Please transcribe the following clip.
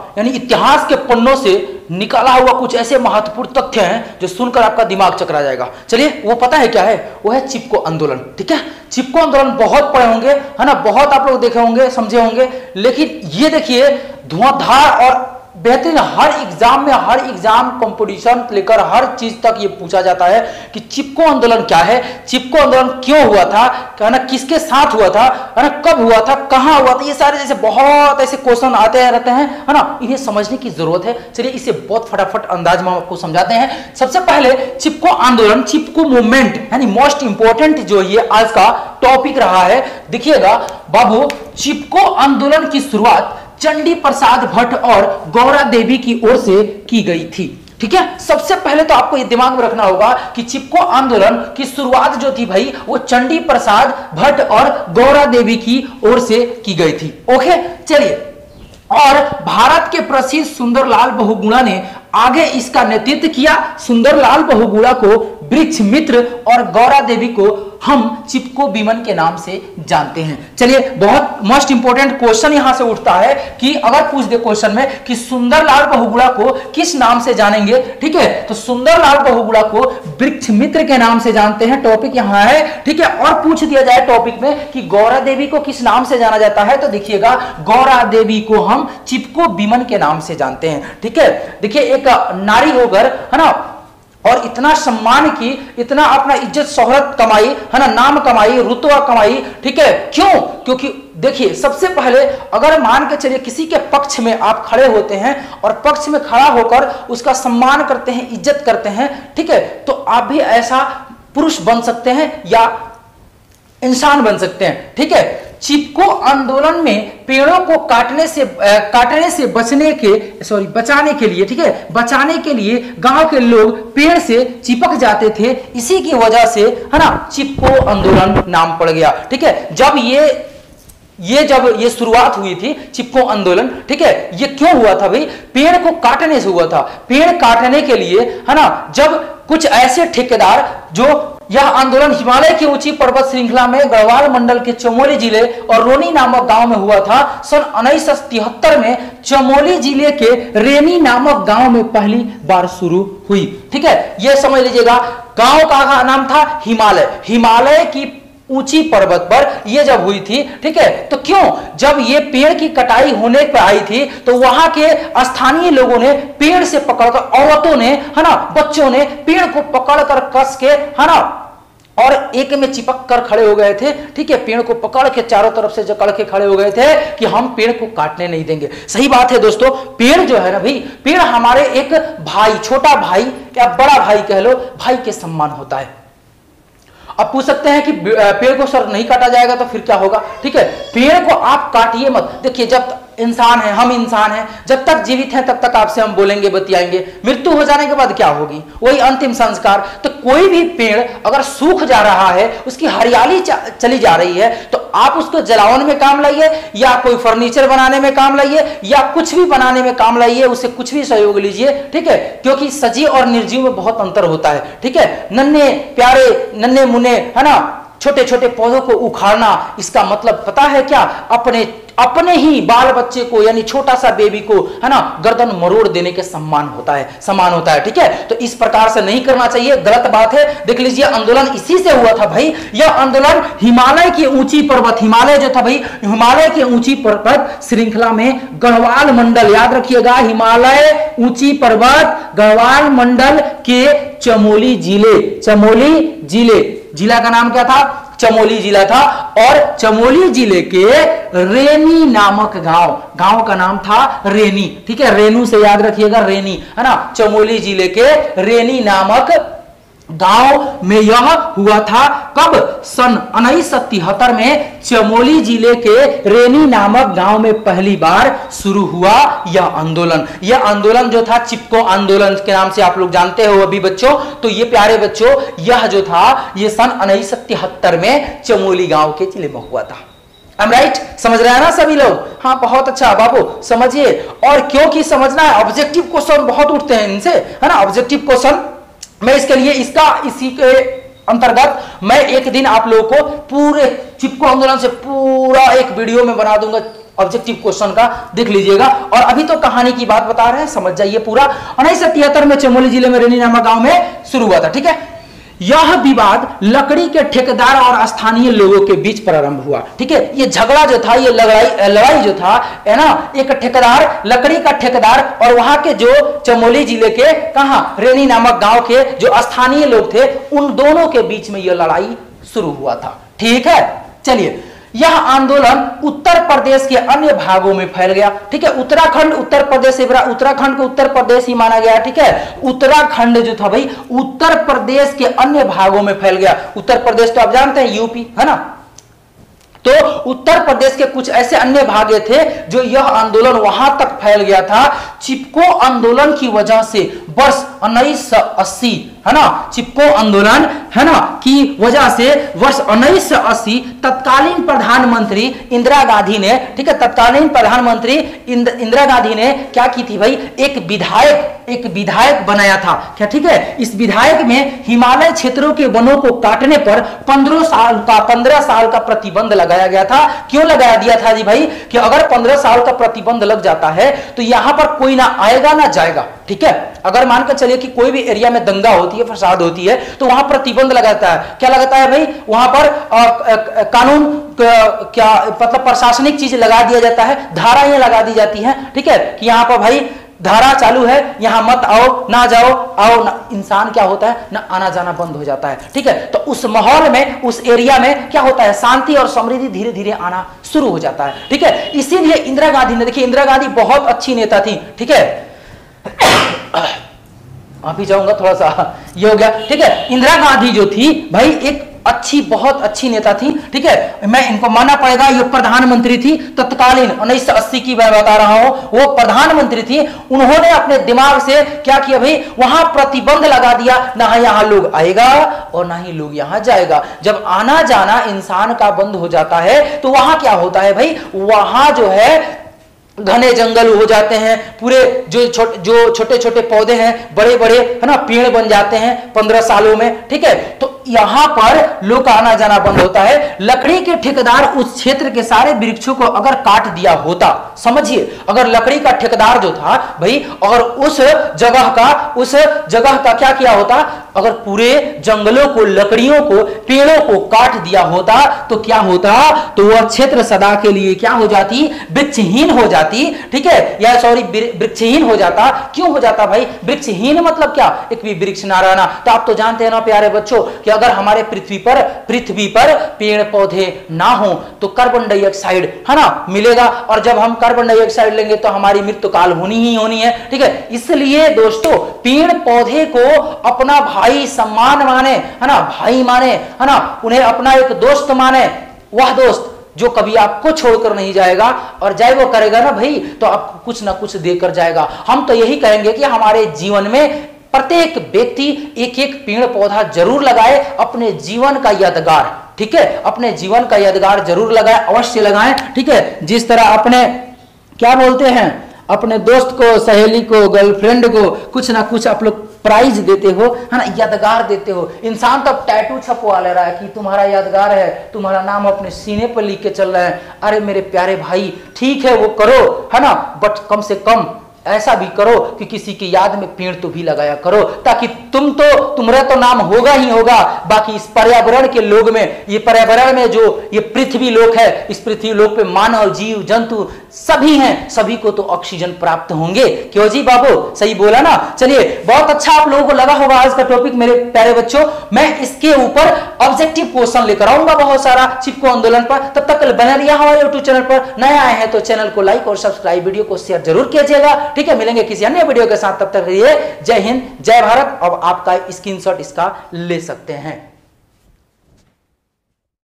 यानी इतिहास के पन्नों से निकाला हुआ कुछ ऐसे महत्वपूर्ण तथ्य हैं जो सुनकर आपका दिमाग चकरा जाएगा। चलिए वो पता है क्या है, वो है चिपको आंदोलन। ठीक है, चिपको आंदोलन बहुत पढ़े होंगे, है ना, बहुत आप लोग देखे होंगे, समझे होंगे, लेकिन ये देखिए धुआंधार और बेहतरीन, हर एग्जाम कंपटीशन लेकर हर चीज तक ये पूछा जाता है कि चिपको आंदोलन क्या है, चिपको आंदोलन क्यों हुआ था, है ना, किसके साथ हुआ था, है ना, कब हुआ था, कहां हुआ था, ये सारे जैसे बहुत ऐसे क्वेश्चन आते रहते हैं, है ना, इन्हें समझने की जरूरत है। चलिए इसे बहुत फटाफट अंदाज में आपको समझाते हैं। सबसे पहले चिपको आंदोलन, चिपको मूवमेंट, यानी मोस्ट इंपोर्टेंट जो ये आज का टॉपिक रहा है। देखिएगा बाबू, चिपको आंदोलन की शुरुआत चंडी प्रसाद भट्ट और गौरा देवी की ओर से की गई थी। ठीक है, सबसे पहले तो आपको ये दिमाग में रखना होगा कि चिपको आंदोलन की शुरुआत जो थी भाई, वो चंडी प्रसाद भट्ट और गौरा देवी की ओर से की गई थी। ओके, चलिए, और भारत के प्रसिद्ध सुंदरलाल बहुगुणा ने आगे इसका नेतृत्व किया। सुंदरलाल बहुगुणा को वृक्ष मित्र और गौरा देवी को हम चिपको विमन के नाम से जानते हैं। चलिए, बहुत मोस्ट इंपोर्टेंट क्वेश्चन यहां से उठता है कि अगर पूछ दे क्वेश्चन में कि सुंदरलाल बहुगुणा को किस नाम से जानेंगे, ठीक है, तो सुंदरलाल बहुगुणा को वृक्ष मित्र के नाम से जानते हैं, टॉपिक यहां है। ठीक है, और पूछ दिया जाए टॉपिक में कि गौरा देवी को किस नाम से जाना जाता है, तो देखिएगा गौरा देवी को हम चिपको विमन के नाम से जानते हैं। ठीक है, देखिए एक नारी होकर, है ना, और इतना सम्मान की, इतना अपना इज्जत शोहरत कमाई, है ना, नाम कमाई, रुतबा कमाई। ठीक है, क्यों? क्योंकि देखिए सबसे पहले अगर मान के चलिए किसी के पक्ष में आप खड़े होते हैं और पक्ष में खड़ा होकर उसका सम्मान करते हैं, इज्जत करते हैं, ठीक है, तो आप भी ऐसा पुरुष बन सकते हैं या इंसान बन सकते हैं। ठीक है, चिपको आंदोलन में पेड़ों को काटने से बचाने के लिए, ठीक है, बचाने के लिए गांव के लोग पेड़ से चिपक जाते थे। इसी की वजह से, है ना, चिपको आंदोलन नाम पड़ गया। ठीक है, जब ये शुरुआत हुई थी चिपको आंदोलन, ठीक है, ये क्यों हुआ था भाई? पेड़ को काटने से हुआ था। पेड़ काटने के लिए, है ना, जब कुछ ऐसे ठेकेदार, जो यह आंदोलन हिमालय की ऊंची पर्वत श्रृंखला में गढ़वाल मंडल के चमोली जिले और रोनी नामक गांव में हुआ था। सन 1973 में चमोली जिले के रेनी नामक गांव में पहली बार शुरू हुई। ठीक है, यह समझ लीजिएगा, गांव का नाम था हिमालय। हिमालय की ऊंची पर्वत पर यह जब हुई थी, ठीक है, तो क्यों? जब ये पेड़ की कटाई होने पर आई थी तो वहां के स्थानीय लोगों ने पेड़ से पकड़कर, औरतों ने, है ना, बच्चों ने पेड़ को पकड़कर कस के, है ना, और एक में चिपक कर खड़े हो गए थे। ठीक है, पेड़ को पकड़ के चारों तरफ से जकड़ के खड़े हो गए थे कि हम पेड़ को काटने नहीं देंगे। सही बात है दोस्तों, पेड़ जो है ना भाई, पेड़ हमारे एक भाई, छोटा भाई या बड़ा भाई कह लो, भाई के समान होता है। अब पूछ सकते हैं कि पेड़ को सर नहीं काटा जाएगा तो फिर क्या होगा? ठीक है, पेड़ को आप काटिए मत। देखिए, जब इंसान है, हम इंसान हैं, जब तक जीवित हैं तब तक आपसे हम बोलेंगे, बतियाएंगे। मृत्यु हो जाने के बाद क्या होगी? वही अंतिम संस्कार। तो कोई भी पेड़ अगर सूख जा रहा है, उसकी हरियाली चली जा रही है, तो आप उसको जलावन में काम लाइए या कोई फर्नीचर बनाने में काम लाइए या कुछ भी बनाने में काम लाइए, उससे कुछ भी सहयोग लीजिए। ठीक है, क्योंकि सजीव और निर्जीव में बहुत अंतर होता है। ठीक है, नन्हे प्यारे, नन्हे मुन्ने, है ना, छोटे छोटे पौधों को उखाड़ना, इसका मतलब पता है क्या? अपने ही बाल बच्चे को, यानी छोटा सा बेबी को, है ना, गर्दन मरोड़ देने के समान होता है। ठीक है, तो इस प्रकार से नहीं करना चाहिए, गलत बात है। देख लीजिए, आंदोलन इसी से हुआ था भाई। यह आंदोलन हिमालय की ऊंची पर्वत, हिमालय जो था भाई, हिमालय की ऊंची पर्वत श्रृंखला में गढ़वाल मंडल, याद रखिएगा, हिमालय ऊंची पर्वत गढ़वाल मंडल के चमोली जिले, जिला का नाम क्या था? चमोली जिला था। और चमोली जिले के रेनी नामक गांव का नाम था रेनी। ठीक है, रेनू से याद रखिएगा, रेनी, है ना, चमोली जिले के रेनी नामक गांव में यह हुआ था। कब? सन 1973 में चमोली जिले के रेनी नामक गांव में पहली बार शुरू हुआ यह आंदोलन। यह आंदोलन जो था चिपको आंदोलन के नाम से आप लोग जानते हो अभी बच्चों। तो ये प्यारे बच्चों, यह जो था ये सन 1973 में चमोली गांव के जिले में हुआ था। I'm right? समझ रहे हैं ना सभी लोग? हाँ, बहुत अच्छा बाबू, समझिए। और क्योंकि समझना है, ऑब्जेक्टिव क्वेश्चन बहुत उठते हैं इनसे, है ना, ऑब्जेक्टिव क्वेश्चन। मैं इसके लिए इसी के अंतर्गत मैं एक दिन आप लोगों को पूरे चिपको आंदोलन से पूरा एक वीडियो में बना दूंगा, ऑब्जेक्टिव क्वेश्चन का देख लीजिएगा। और अभी तो कहानी की बात बता रहे हैं, समझ जाइए पूरा। 1973 में चमोली जिले में रेनी नामक गांव में शुरू हुआ था, ठीक है। यह विवाद लकड़ी के ठेकेदार और स्थानीय लोगों के बीच प्रारंभ हुआ, ठीक है। ये झगड़ा जो था, ये लड़ाई जो था, है ना, एक ठेकेदार, लकड़ी का ठेकेदार और वहां के जो चमोली जिले के कहां रेनी नामक गांव के जो स्थानीय लोग थे, उन दोनों के बीच में यह लड़ाई शुरू हुआ था, ठीक है। चलिए, यह आंदोलन उत्तर प्रदेश के अन्य भागों में फैल गया, ठीक है। उत्तराखंड, उत्तर प्रदेश, उत्तराखंड को उत्तर प्रदेश ही माना गया, ठीक है। उत्तराखंड जो था भाई उत्तर प्रदेश के अन्य भागों में फैल गया। उत्तर प्रदेश तो आप जानते हैं यूपी, है ना। तो उत्तर प्रदेश के कुछ ऐसे अन्य भाग थे जो यह आंदोलन वहां तक फैल गया था। चिपको आंदोलन की वजह से वर्ष 1980, है ना, चिपको आंदोलन, है ना, की वजह से वर्ष 1980 तत्कालीन प्रधानमंत्री इंदिरा गांधी ने, ठीक है, तत्कालीन प्रधानमंत्री इंदिरा गांधी ने क्या की थी भाई, एक विधायक बनाया था, क्या, ठीक है। इस विधायक में हिमालय क्षेत्रों के वनों को काटने पर 15 साल का प्रतिबंध लगाया गया था। क्यों लगाया दिया था जी भाई, कि अगर 15 साल का प्रतिबंध लग जाता है तो यहां पर कोई ना आएगा ना जाएगा, ठीक है। अगर मानकर चलिए कि कोई भी एरिया में दंगा होती है, फसाद होती है, तो वहां प्रतिबंध लगाता है। क्या लगाता है भाई, वहां पर कानून क्या मतलब प्रशासनिक चीज लगा दिया जाता है, धाराएं लगा दी जाती हैं, ठीक है, कि यहां पर भाई धारा चालू है, यहां मत आओ, ना जाओ, आओ ना, इंसान क्या होता है ना, आना जाना बंद हो जाता है, ठीक है। तो उस माहौल में, उस एरिया में क्या होता है, शांति और समृद्धि धीरे धीरे आना शुरू हो जाता है, ठीक है। इसीलिए इंदिरा गांधी ने, देखिए इंदिरा गांधी बहुत अच्छी नेता थी, ठीक है। आप ही जाऊंगा थोड़ा सा, ये हो गया, ठीक है। इंदिरा गांधी जो थी भाई एक अच्छी, बहुत अच्छी नेता थी, ठीक है। मैं इनको मानना पड़ेगा, ये प्रधानमंत्री थी तत्कालीन 1980 की मैं बता रहा हूं, वो प्रधानमंत्री थी। उन्होंने अपने दिमाग से क्या किया भाई, वहां प्रतिबंध लगा दिया, ना यहां लोग आएगा और ना ही लोग यहां जाएगा। जब आना जाना इंसान का बंद हो जाता है तो वहां क्या होता है भाई, वहां जो है घने जंगल हो जाते हैं, पूरे जो छोटे छोटे पौधे हैं बड़े बड़े, है ना, पेड़ बन जाते हैं 15 सालों में, ठीक है। तो यहां पर लोग का आना जाना बंद होता है। लकड़ी के ठेकेदार उस क्षेत्र के सारे वृक्षों को अगर काट दिया होता, समझिए, अगर लकड़ी का ठेकेदार जो था भाई, और उस जगह का क्या किया होता, अगर पूरे जंगलों को, लकड़ियों को, पेड़ों को काट दिया होता तो क्या होता, तो वह क्षेत्र सदा के लिए क्या हो जाती, वृक्षहीन हो जाती, ठीक है, या सॉरी वृक्षहीन हो जाता। क्यों हो जाता भाई, वृक्षहीन मतलब क्या, एक भी वृक्ष ना रहना। तो आप तो जानते हैं ना प्यारे बच्चों कि अगर हमारे पृथ्वी पर पेड़ पौधे ना हो तो कार्बन डाइऑक्साइड, है ना, मिलेगा, और जब हम कार्बन डाइऑक्साइड लेंगे तो हमारी मृत्यु काल होनी ही होनी है, ठीक है। इसलिए दोस्तों पेड़ पौधे को अपना भाई सम्मान माने, है ना, भाई माने, है ना, उन्हें अपना एक दोस्त माने। वह दोस्त जो कभी आपको छोड़कर नहीं जाएगा, और जाए वो करेगा ना भाई तो आपको कुछ ना कुछ देकर जाएगा। हम तो यही कहेंगे कि हमारे जीवन में प्रत्येक व्यक्ति एक एक पेड़ पौधा जरूर लगाए, अपने जीवन का यादगार, ठीक है, अपने जीवन का यादगार जरूर लगाए, अवश्य लगाएं, ठीक है। जिस तरह अपने क्या बोलते हैं, अपने दोस्त को, सहेली को, गर्लफ्रेंड को कुछ ना कुछ आप लोग प्राइज देते हो, है ना, यादगार देते हो। इंसान तो टैटू छपवा ले रहा है कि तुम्हारा यादगार है, तुम्हारा नाम अपने सीने पर लिख के चल रहा है। अरे मेरे प्यारे भाई, ठीक है वो करो, है ना, बट कम से कम ऐसा भी करो कि किसी की याद में पेड़ तो भी लगाया करो, ताकि तुम्हारा तो नाम होगा ही होगा, बाकी इस पर्यावरण के लोग में, ये पर्यावरण में जो ये पृथ्वी लोक है, इस पृथ्वी लोक पे मानव, जीव, जंतु सभी हैं, सभी को तो ऑक्सीजन प्राप्त होंगे। क्यों जी बाबू, सही बोला ना। चलिए, बहुत अच्छा आप लोगों को लगा होगा आज का टॉपिक मेरे प्यारे बच्चों। मैं इसके ऊपर ऑब्जेक्टिव क्वेश्चन लेकर आऊंगा बहुत सारा चिपको आंदोलन पर। तब तक बने रहिए हमारे यूट्यूब चैनल पर। नए आए हैं तो चैनल को लाइक और सब्सक्राइब, वीडियो को शेयर जरूर कीजिएगा, ठीक है। मिलेंगे किसी अन्य वीडियो के साथ, तब तक रहिए। जय हिंद, जय भारत। अब आपका स्क्रीनशॉट इसका ले सकते हैं।